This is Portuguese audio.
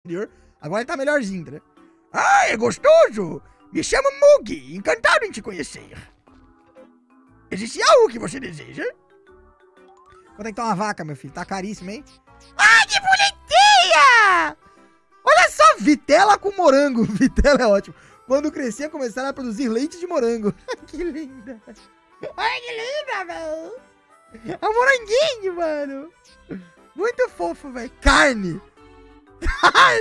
Agora ele tá melhorzinho, né? Ah, é gostoso! Me chamo Mugi, encantado em te conhecer. Existe algo que você deseja? Quanto é que tá uma vaca, meu filho? Tá caríssimo, hein? Ai, que bonitinha! Olha só, vitela com morango. Vitela é ótimo. Quando crescer, começaram a produzir leite de morango. Que linda. Ai, que linda, velho. É um moranguinho, mano. Muito fofo, velho. Carne.